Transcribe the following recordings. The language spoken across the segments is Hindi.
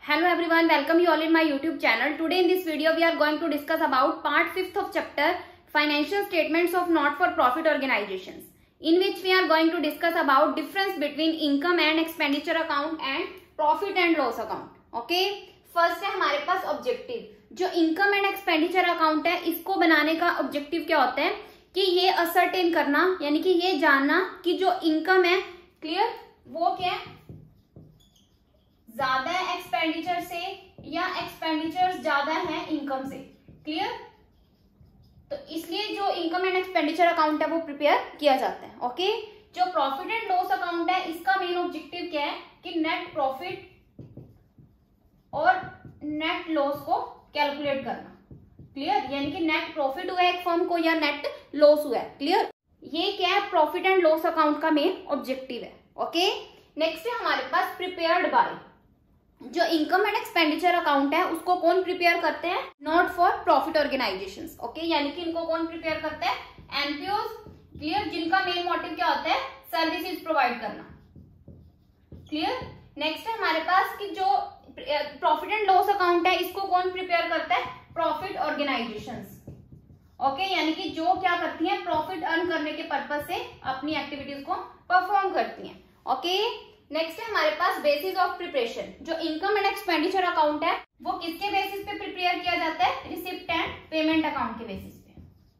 Hello everyone, welcome you all in my YouTube channel. Today in this video we are going to discuss about part 5th of chapter Financial Statements of Not-for-Profit Organizations, in which we are going to discuss about difference between income and expenditure account and profit and loss account. Okay, first है हमारे पास ऑब्जेक्टिव। जो इनकम एंड एक्सपेंडिचर अकाउंट है, इसको बनाने का ऑब्जेक्टिव क्या होता है कि ये असर्टेन करना, यानी कि ये जानना कि जो इनकम है, क्लियर, वो क्या है, ज्यादा है एक्सपेंडिचर से या एक्सपेंडिचर ज्यादा है इनकम से। क्लियर, तो इसलिए जो इनकम एंड एक्सपेंडिचर अकाउंट है वो प्रिपेयर किया जाता है। ओके, जो प्रॉफिट एंड लॉस अकाउंट है, इसका मेन ऑब्जेक्टिव क्या है कि नेट प्रॉफिट और नेट लॉस को कैलकुलेट करना। क्लियर, यानी कि नेट प्रॉफिट हुआ है एक फर्म को या नेट लॉस हुआ है। क्लियर, ये क्या है, प्रॉफिट एंड लॉस अकाउंट का मेन ऑब्जेक्टिव है। ओके, नेक्स्ट है हमारे पास प्रिपेयर्ड बाय। जो इनकम एंड एक्सपेंडिचर अकाउंट है उसको कौन प्रिपेयर करते हैं, not for profit organisations. Okay, यानी कि इनको कौन प्रिपेयर करते हैं, एनपीओज। क्लियर, जिनका मेन मोटिव क्या होता है, सर्विसेज प्रोवाइड करना। क्लियर, नेक्स्ट है हमारे पास कि जो प्रॉफिट एंड लॉस अकाउंट है, इसको कौन प्रिपेयर करता है, प्रॉफिट ऑर्गेनाइजेशंस। ओके, यानी कि जो क्या करती हैं, प्रॉफिट अर्न करने के पर्पज से अपनी एक्टिविटीज को परफॉर्म करती हैं। ओके, नेक्स्ट है हमारे पास बेसिस ऑफ प्रिपरेशन। जो इनकम एंड एक्सपेंडिचर अकाउंट है वो किसके बेसिस पे प्रिपेयर किया जाता है, रिसिप्ट एंड पेमेंट अकाउंट के बेसिस पे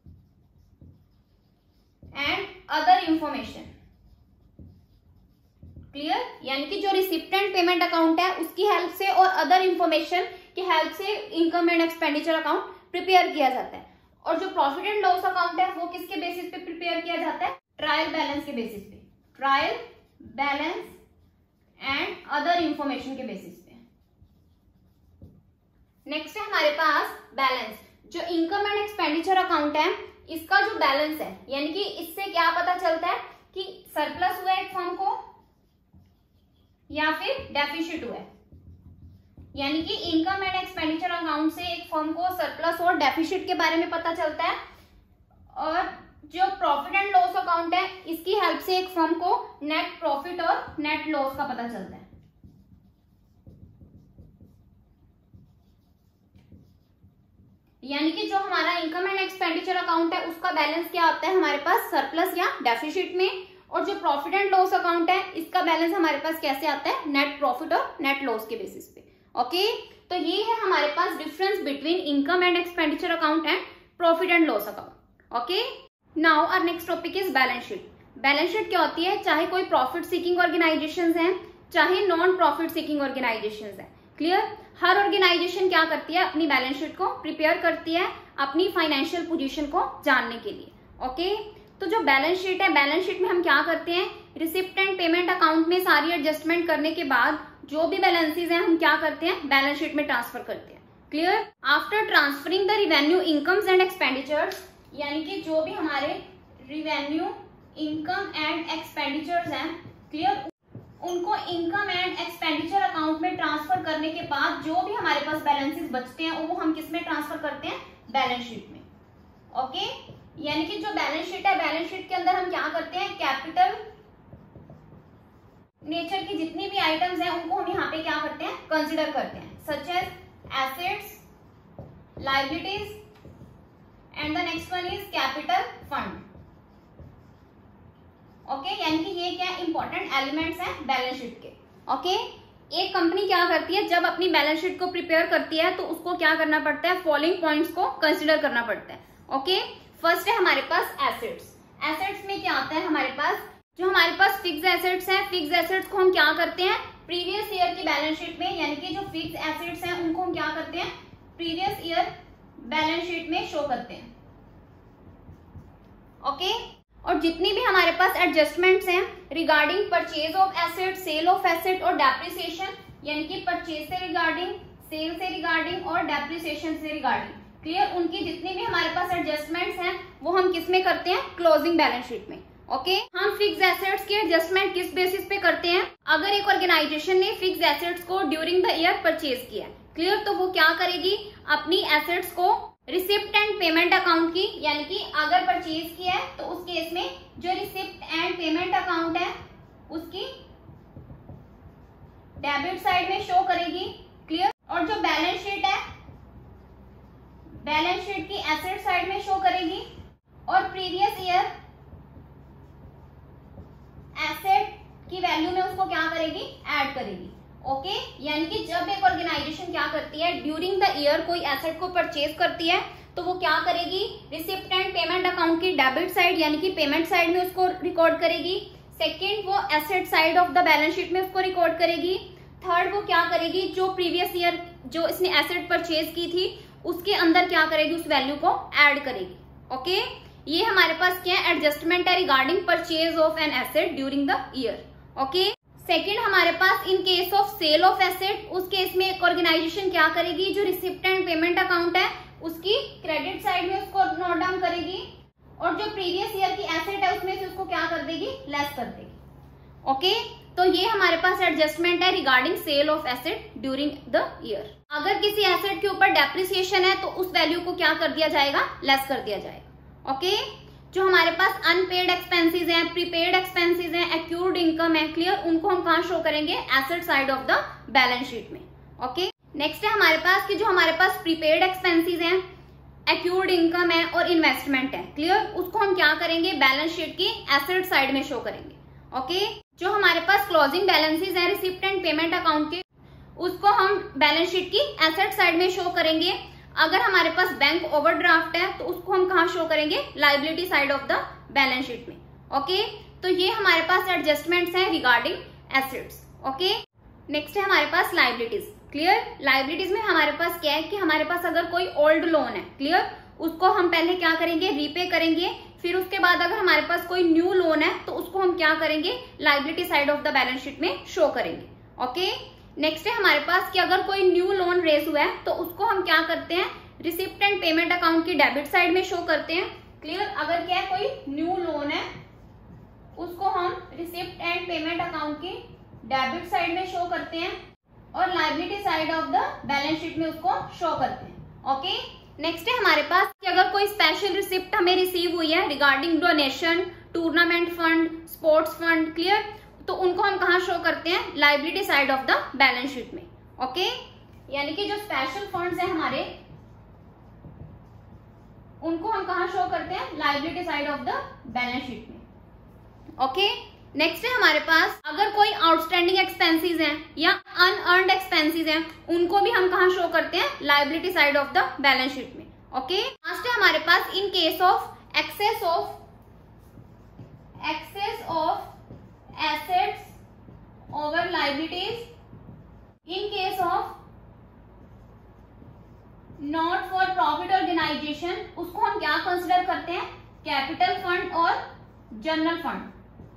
एंड अदर इंफॉर्मेशन। क्लियर, यानी कि जो रिसिप्ट एंड पेमेंट अकाउंट है उसकी हेल्प से और अदर इंफॉर्मेशन की हेल्प से income and expenditure account prepare किया जाता है। और जो प्रॉफिट एंड लॉस अकाउंट है वो किसके बेसिस पे प्रिपेयर किया जाता है, ट्रायल बैलेंस के बेसिस पे, trial balance and other information के बेसिस पे। नेक्स्ट है हमारे पास बैलेंस। जो इनकम एंड एक्सपेंडिचर अकाउंट है, इसका जो बैलेंस है, यानी कि इससे क्या पता चलता है कि सरप्लस हुआ है एक फर्म को या फिर डेफिसिट हुआ है। यानी कि इनकम एंड एक्सपेंडिचर अकाउंट से एक फर्म को सरप्लस और डेफिसिट के बारे में पता चलता है। और जो प्रॉफिट एंड लॉस अकाउंट है, इसकी हेल्प से एक फर्म को नेट प्रॉफिट और नेट लॉस का पता चलता है। यानी कि जो हमारा इनकम एंड एक्सपेंडिचर अकाउंट है उसका बैलेंस क्या होता है हमारे पास, सरप्लस या डेफिसिट में। और जो प्रॉफिट एंड लॉस अकाउंट है, इसका बैलेंस हमारे पास कैसे आता है, नेट प्रॉफिट और नेट लॉस के बेसिस पे। ओके, तो ये है हमारे पास difference between income and expenditure account and profit and loss account. Okay, now our next topic is balance sheet. Balance sheet क्या होती है, चाहे कोई प्रॉफिट सीकिंग ऑर्गेनाइजेशंस हैं, चाहे नॉन प्रॉफिट सीकिंग ऑर्गेनाइजेशंस हैं। क्लियर, हर ऑर्गेनाइजेशन क्या करती है, अपनी बैलेंस शीट को प्रिपेयर करती है अपनी फाइनेंशियल पोजीशन को जानने के लिए। ओके, तो जो बैलेंस शीट है, बैलेंस शीट में हम क्या करते हैं, रिसिप्ट एंड पेमेंट अकाउंट में सारी एडजस्टमेंट करने के बाद जो भी बैलेंसेज हैं हम क्या करते हैं, बैलेंस शीट में ट्रांसफर करते हैं। Clear, after transferring the revenue incomes and expenditures, यानी कि जो भी हमारे रिवेन्यू इनकम एंड एक्सपेंडिचर्स हैं, क्लियर, उनको इनकम एंड एक्सपेंडिचर अकाउंट में ट्रांसफर करने के बाद जो भी हमारे पास बैलेंसेस बचते हैं वो हम किस में ट्रांसफर करते हैं, बैलेंस शीट में। ओके, यानी कि जो बैलेंस शीट है, बैलेंस शीट के अंदर हम क्या करते हैं, कैपिटल नेचर की जितनी भी आइटम्स हैं उनको हम यहाँ पे क्या करते हैं, कंसिडर करते हैं, such as assets, liabilities and the next one is capital fund. Okay, यानी कि ये क्या इंपॉर्टेंट एलिमेंट्स हैं बैलेंस शीट के। ओके, एक कंपनी क्या करती है, जब अपनी बैलेंस शीट को प्रिपेयर करती है तो उसको क्या करना पड़ता है, फॉलोइंग पॉइंट्स को कंसिडर करना पड़ता है। ओके, फर्स्ट है हमारे पास एसेट्स। एसेट्स में क्या आता है हमारे पास, जो हमारे पास फिक्स एसेट्स हैं, फिक्स एसेट्स को हम क्या करते हैं, प्रीवियस ईयर की बैलेंस शीट में, यानी कि जो फिक्स एसेट्स हैं उनको हम क्या करते हैं, प्रीवियस ईयर बैलेंस शीट में शो करते हैं। ओके, और जितनी भी हमारे पास एडजस्टमेंट्स हैं regarding purchase of asset, sale of asset और डेप्रिसिएशन, यानी कि परचेज से रिगार्डिंग, सेल से रिगार्डिंग और डेप्रिसिएशन से रिगार्डिंग, क्लियर, उनकी जितनी भी हमारे पास एडजस्टमेंट्स हैं वो हम किस में करते हैं, क्लोजिंग बैलेंस शीट में। ओके, हम फिक्स एसेट्स की एडजस्टमेंट किस बेसिस पे करते हैं, अगर एक ऑर्गेनाइजेशन ने फिक्स एसेट्स को ड्यूरिंग द ईयर परचेज किया, क्लियर, तो वो क्या करेगी, अपनी एसेट्स को रिसिप्ट एंड पेमेंट अकाउंट की, यानी कि अगर परचेज किया है तो उस केस में जो रिसिप्ट एंड पेमेंट अकाउंट है उसकी डेबिट साइड में शो करेगी। क्लियर, यानी कि जब एक ऑर्गेनाइजेशन क्या करती है, ड्यूरिंग द ईयर कोई एसेट को परचेज करती है, तो वो क्या करेगी, रिसिप्ट एंड पेमेंट अकाउंट की डेबिट साइड यानी कि पेमेंट साइड में उसको रिकॉर्ड करेगी। सेकेंड, वो asset side of the balance sheet में उसको रिकॉर्ड करेगी। थर्ड, वो क्या करेगी, जो प्रीवियस ईयर जो इसने एसेट परचेज की थी उसके अंदर क्या करेगी, उस वैल्यू को ऐड करेगी। ओके, ये हमारे पास क्या है, एडजस्टमेंट है regarding purchase of an asset during the year. Okay, second हमारे पास in case of sale of asset, उस केस में एक ऑर्गेनाइजेशन क्या करेगी, जो रिसिप्ट एंड पेमेंट अकाउंट है उसकी क्रेडिट साइड में उसको नोट डाउन करेगी, और जो प्रीवियस ईयर की एसेट है उसमें से उसको क्या कर देगी, लेस कर देगी। ओके, तो ये हमारे पास एडजस्टमेंट है regarding sale of asset during the year. अगर किसी एसेट के ऊपर डेप्रिसिएशन है तो उस वैल्यू को क्या कर दिया जाएगा, लेस कर दिया जाएगा। ओके, जो हमारे पास अनपेड एक्सपेंसेस हैं, प्रीपेड एक्सपेंसेस हैं, एक्यूर्ड इनकम है, क्लियर, उनको हम कहाँ शो करेंगे, asset side of the balance sheet में। ओके, नेक्स्ट है हमारे पास कि जो हमारे पास प्रीपेड एक्सपेंसेस हैं, एक्यूर्ड इनकम है और इन्वेस्टमेंट है, क्लियर, उसको हम क्या करेंगे, बैलेंस शीट की एसेट साइड में शो करेंगे। ओके, जो हमारे पास क्लोजिंग बैलेंसेस हैं रिसिप्ट एंड पेमेंट अकाउंट के, उसको हम बैलेंस शीट की एसेट साइड में शो करेंगे। अगर हमारे पास बैंक ओवरड्राफ्ट है तो उसको हम कहाँ शो करेंगे, liability side of the balance sheet में। ओके, तो ये हमारे पास एडजस्टमेंट्स हैं रिगार्डिंग एसेट्स। ओके, नेक्स्ट है हमारे पास लायबिलिटीज। क्लियर, लायबिलिटीज में हमारे पास क्या है कि हमारे पास अगर कोई ओल्ड लोन है, क्लियर, उसको हम पहले क्या करेंगे, रीपे करेंगे, फिर उसके बाद अगर हमारे पास कोई न्यू लोन है तो उसको हम क्या करेंगे, liability side of the balance sheet में शो करेंगे। ओके, नेक्स्ट है हमारे पास कि अगर कोई न्यू लोन रेज हुआ है तो उसको हम क्या करते हैं, रिसिप्ट एंड पेमेंट अकाउंट की डेबिट साइड में शो करते हैं। क्लियर, अगर क्या है कोई न्यू लोन है उसको हम रिसिप्ट एंड पेमेंट अकाउंट की डेबिट साइड में शो करते हैं और liability side of the balance sheet में उसको शो करते हैं। ओके, नेक्स्ट है हमारे पास कि अगर कोई स्पेशल रिसिप्ट हमें रिसीव हुई है regarding donation, tournament fund, sports fund, clear, तो उनको हम कहाँ शो करते हैं, liability side of the balance sheet में। ओके, यानी कि जो स्पेशल फंड्स हैं हमारे, उनको हम कहाँ शो करते हैं, liability side of the balance sheet में। ओके, नेक्स्ट है हमारे पास अगर कोई आउटस्टैंडिंग एक्सपेंसेस हैं या अनअर्न्ड एक्सपेंसेस हैं, उनको भी हम कहाँ शो करते हैं, liability side of the balance sheet में। ओके, लास्ट है हमारे पास in case of excess of assets over liabilities, in case of not for profit organisation, उसको हम क्या कंसिडर करते हैं, कैपिटल फंड और जनरल फंड।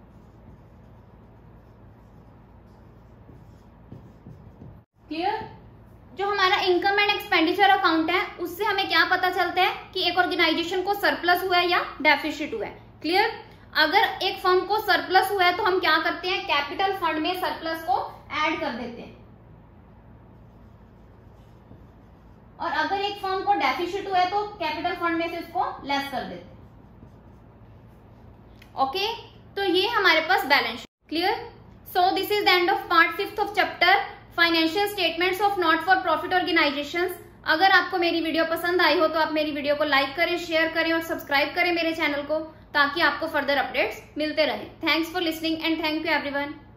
क्लियर, जो हमारा इनकम एंड एक्सपेंडिचर अकाउंट है उससे हमें क्या पता चलता है कि एक ऑर्गेनाइजेशन को सरप्लस हुआ है या डेफिसिट हुआ है। क्लियर, अगर एक फर्म को सरप्लस हुआ है तो हम क्या करते हैं, कैपिटल फंड में सरप्लस को ऐड कर देते हैं, और अगर एक फर्म को डेफिसिट हुआ है तो कैपिटल फंड में से उसको लेस कर देते हैं। ओके, तो ये हमारे पास balance sheet. Clear, so this is the end of part 5 of chapter financial statements of not for profit organisations. अगर आपको मेरी वीडियो पसंद आई हो तो आप मेरी वीडियो को लाइक करें, शेयर करें और सब्सक्राइब करें मेरे चैनल को, ताकि आपको फर्दर अपडेट्स मिलते रहे। Thanks for listening and thank you everyone.